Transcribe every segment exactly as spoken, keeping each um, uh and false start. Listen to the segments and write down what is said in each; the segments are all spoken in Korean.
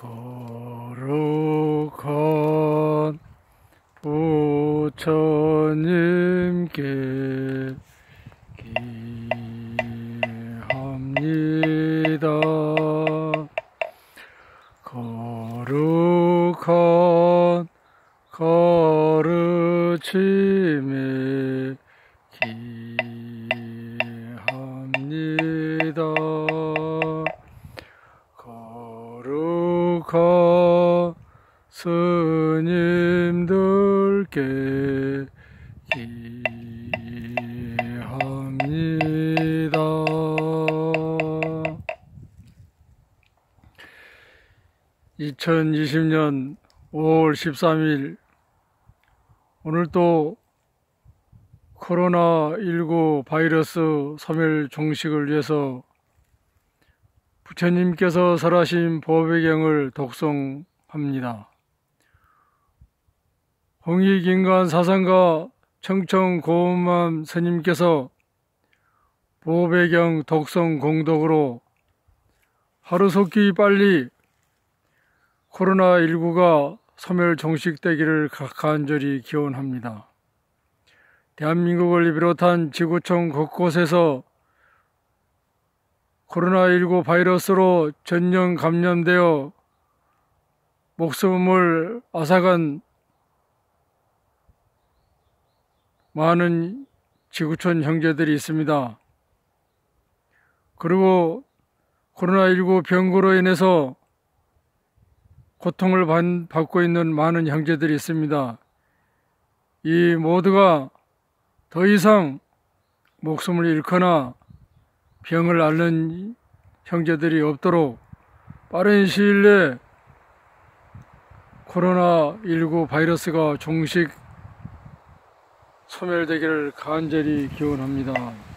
거룩한 부처님께 기합니다. 거룩한 가르침에 기합니다. 거룩한 스님들께 기합니다. 이천이십 년 오월 십삼일 오늘 또 코로나 십구 바이러스 소멸 종식을 위해서 부처님께서 설하신 보배경을 독송합니다. 홍익인간 사상가 청청고음맘 스님께서 보배경 독송 공덕으로 하루속히 빨리 코로나 십구가 소멸 종식되기를 간절히 기원합니다. 대한민국을 비롯한 지구촌 곳곳에서 코로나 십구 바이러스로 전염 감염되어 목숨을 앗아간 많은 지구촌 형제들이 있습니다. 그리고 코로나 십구 병구로 인해서 고통을 받고 있는 많은 형제들이 있습니다. 이 모두가 더 이상 목숨을 잃거나 병을 앓는 형제들이 없도록 빠른 시일 내에 코로나 십구 바이러스가 종식 소멸되기를 간절히 기원합니다.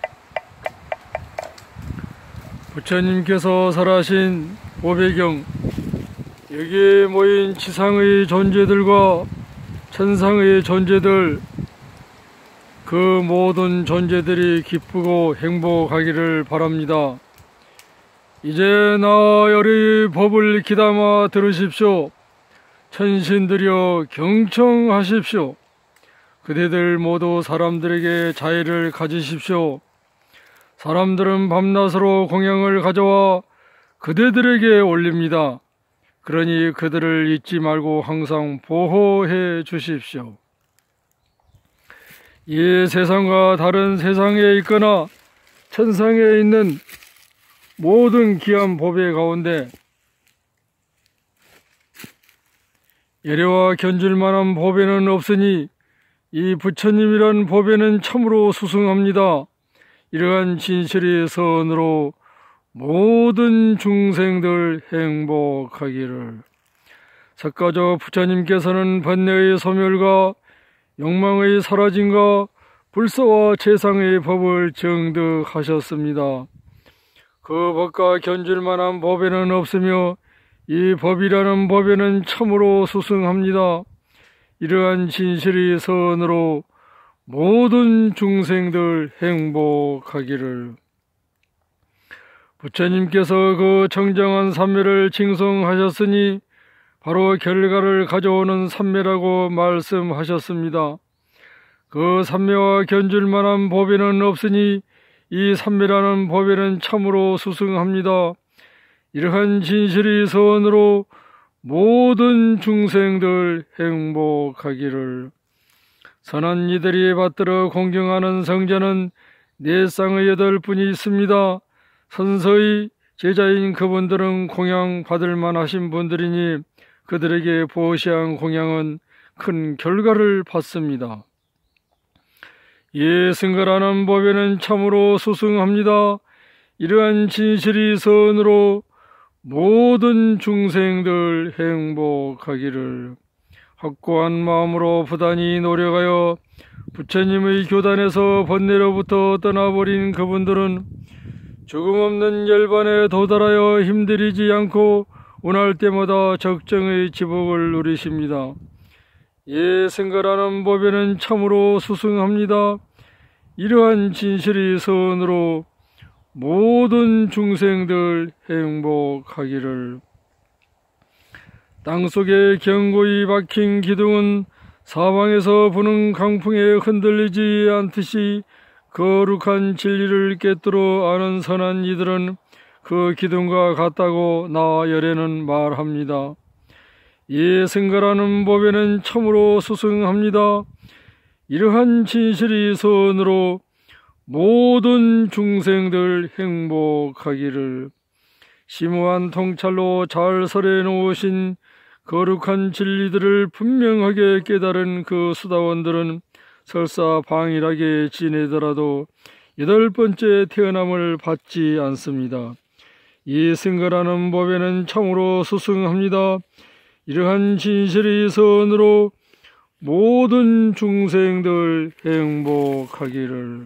부처님께서 설하신 보배경, 여기에 모인 지상의 존재들과 천상의 존재들, 그 모든 존재들이 기쁘고 행복하기를 바랍니다. 이제 나열의 법을 귀담아 들으십시오. 천신들이여 경청하십시오. 그대들 모두 사람들에게 자애를 가지십시오. 사람들은 밤낮으로 공양을 가져와 그대들에게 올립니다. 그러니 그들을 잊지 말고 항상 보호해 주십시오. 이 세상과 다른 세상에 있거나 천상에 있는 모든 귀한 보배 가운데 예례와 견줄 만한 보배는 없으니 이 부처님이란 보배는 참으로 수승합니다. 이러한 진실의 선으로 모든 중생들 행복하기를. 석가조 부처님께서는 번뇌의 소멸과 욕망의 사라짐과 불서와 최상의 법을 정득하셨습니다. 그 법과 견줄 만한 법에는 없으며 이 법이라는 법에는 참으로 수승합니다. 이러한 진실의 선으로 모든 중생들 행복하기를. 부처님께서 그 청정한 삼매를 칭송하셨으니 바로 결과를 가져오는 삼매라고 말씀하셨습니다. 그 삼매와 견줄 만한 법에는 없으니 이 삼매라는 법에는 참으로 수승합니다. 이러한 진실의 선으로 모든 중생들 행복하기를. 선한 이들이 받들어 공경하는 성전은 네 쌍의 여덟 분이 있습니다. 선서의 제자인 그분들은 공양 받을 만하신 분들이니 그들에게 보시한 공양은 큰 결과를 받습니다. 예 승가라는 법에는 참으로 수승합니다. 이러한 진실의 선으로 모든 중생들 행복하기를. 확고한 마음으로 부단히 노력하여 부처님의 교단에서 번뇌로부터 떠나버린 그분들은 죽음 없는 열반에 도달하여 힘들이지 않고 원할 때마다 적정의 지복을 누리십니다. 예 승가라는 법에는 참으로 수승합니다. 이러한 진실의 선으로 모든 중생들 행복하기를. 땅속에 견고히 박힌 기둥은 사방에서 부는 강풍에 흔들리지 않듯이 거룩한 진리를 꿰뚫어 아는 선한 이들은 그 기둥과 같다고 나열에는 말합니다. 이 승가라는 법에는 참으로 수승합니다. 이러한 진실이 선으로 모든 중생들 행복하기를. 심오한 통찰로 잘 설해 놓으신 거룩한 진리들을 분명하게 깨달은 그 수다원들은 설사 방일하게 지내더라도 여덟 번째 태어남을 받지 않습니다. 이 승가라는 법에는 참으로 수승합니다. 이러한 진실의 선으로 모든 중생들 행복하기를.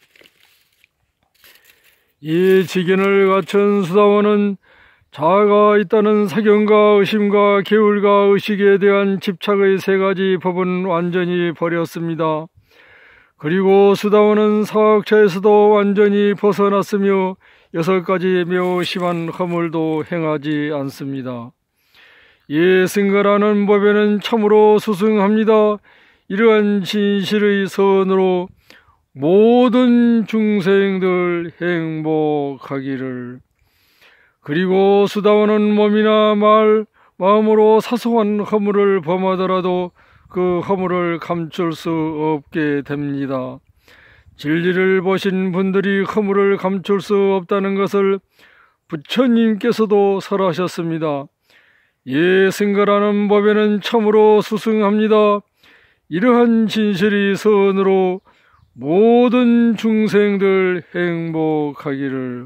이 지견을 갖춘 수다원은 자아가 있다는 사견과 의심과 계울과 의식에 대한 집착의 세 가지 법은 완전히 버렸습니다. 그리고 수다원은 사학차에서도 완전히 벗어났으며 여섯 가지 매우 심한 허물도 행하지 않습니다. 이 승가라는 법에는 참으로 수승합니다. 이러한 진실의 선으로 모든 중생들 행복하기를. 그리고 수다원은 몸이나 말, 마음으로 사소한 허물을 범하더라도 그 허물을 감출 수 없게 됩니다. 진리를 보신 분들이 허물을 감출 수 없다는 것을 부처님께서도 설하셨습니다. 이 승가라는 법에는 참으로 수승합니다. 이러한 진실이 선으로 모든 중생들 행복하기를.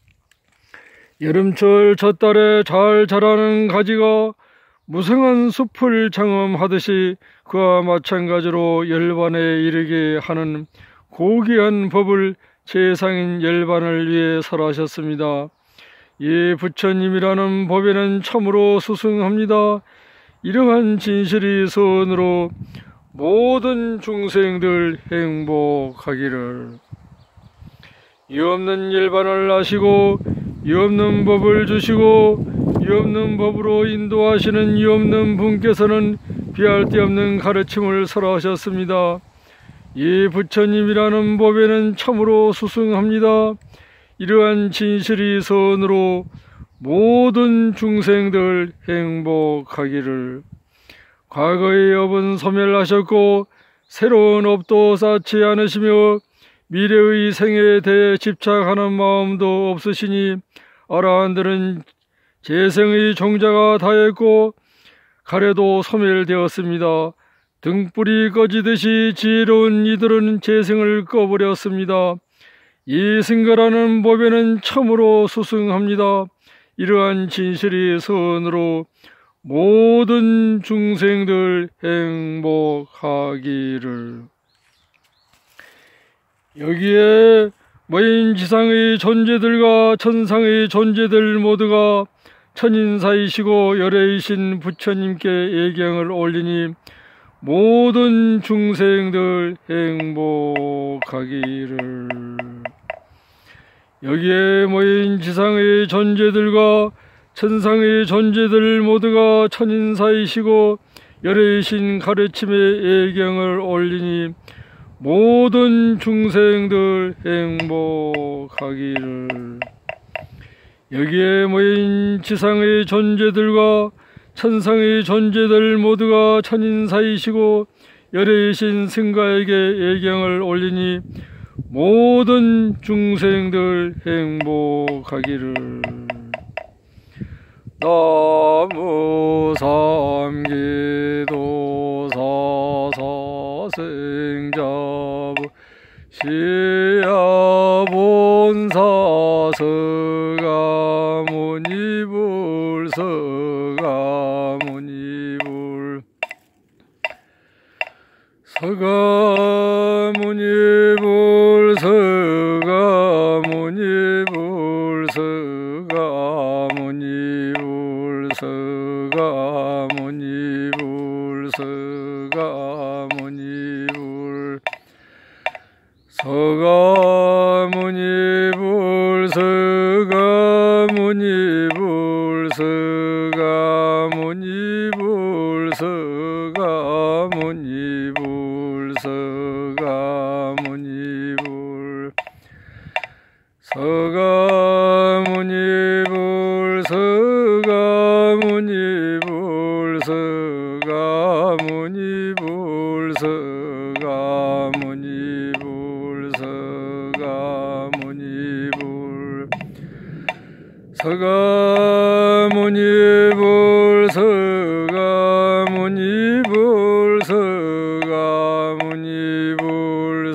여름철 젖달에 잘 자라는 가지가 무성한 숲을 장엄하듯이 그와 마찬가지로 열반에 이르게 하는 고귀한 법을 최상인 열반을 위해 설하셨습니다. 이 부처님이라는 법에는 참으로 수승합니다. 이러한 진실이 선으로 모든 중생들 행복하기를. 이 없는 열반을 아시고 이 없는 법을 주시고 이 없는 법으로 인도하시는 이 없는 분께서는 비할 데 없는 가르침을 설하셨습니다. 이 부처님이라는 법에는 참으로 수승합니다. 이러한 진실이 선으로 모든 중생들 행복하기를. 과거의 업은 소멸하셨고 새로운 업도 쌓지 않으시며 미래의 생에 대해 집착하는 마음도 없으시니 아라한들은 재생의 종자가 다했고 가래도 소멸되었습니다. 등불이 꺼지듯이 지혜로운 이들은 재생을 꺼버렸습니다. 이 승가라는 법에는 참으로 수승합니다. 이러한 진실이 선으로 모든 중생들 행복하기를. 여기에 모인 지상의 존재들과 천상의 존재들 모두가 천인사이시고 열애이신 부처님께 예경을 올리니 모든 중생들 행복하기를. 여기에 모인 지상의 존재들과 천상의 존재들 모두가 천인사이시고 열애이신 가르침에 예경을 올리니 모든 중생들 행복하기를. 여기에 모인 지상의 존재들과 천상의 존재들 모두가 천인사이시고 열애이신 승가에게 예경을 올리니 모든 중생들 행복하기를. 나무 삼기도 사사생자부 시야본사 서가모니불 서가모니불 서가모니불 서가모니불 서가모니불 서가모니불 서가모니불 서가모니불 서가모니불 서가모니 서가모니불 서가모니불 서가모니불 서가모니불 서가모니불 서가모니불 서가모니불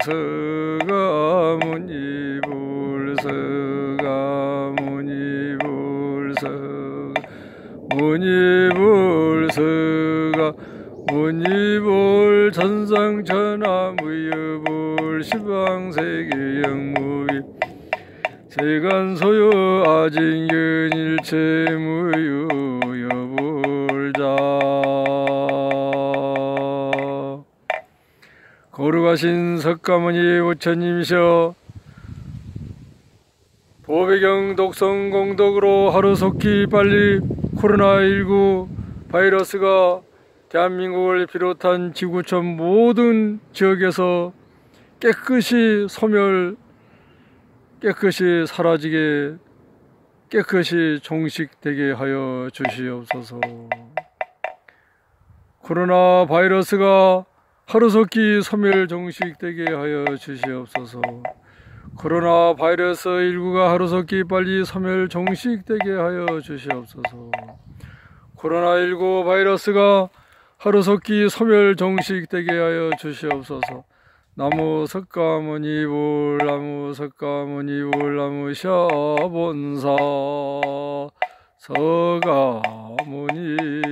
서가모니불 서가모니불 서가모니불 서가모니불 천상천하무유불 시방세계영무비 세간소요 아진견일체무유 여불자 거룩하신 석가모니 부처님이셔 보배경 독성 공덕으로 하루속히 빨리 코로나십구 바이러스가 대한민국을 비롯한 지구촌 모든 지역에서 깨끗이 소멸 깨끗이 사라지게 깨끗이 종식되게 하여 주시옵소서. 코로나 바이러스가 하루속히 소멸 종식되게 하여 주시옵소서. 코로나 바이러스 십구가 하루속히 빨리 소멸 종식되게 하여 주시옵소서. 코로나 십구 바이러스가 하루속히 소멸 종식되게 하여 주시옵소서. 나무 석가모니불 나무 석가모니불 나무 샤본사 석가모니